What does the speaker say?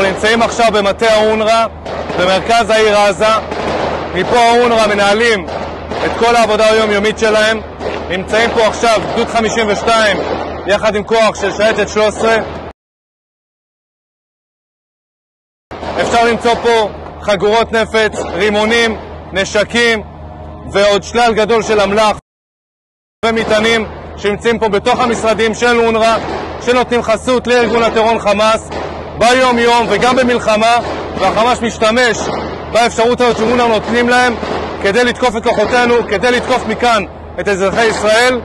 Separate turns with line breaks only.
נמצאים עכשיו במטה האונר"א במרכז העיר עזה. מפה האונר"א מנהלים את כל העבודה היומיומית שלהם. נמצאים פה עכשיו גדוד 52 יחד עם כוח של שייטת 13. אפשר למצוא פה חגורות נפץ, רימונים, נשקים ועוד שלל גדול של אמל"ח ומטענים שנמצאים פה בתוך המשרדים של אונר"א, שנותנים חסות לארגון הטרור חמאס ביום יום וגם במלחמה, והחמאס משתמש באפשרות הזאת שאונר"א נותנים להם כדי לתקוף את כוחותינו, כדי לתקוף מכאן את אזרחי ישראל.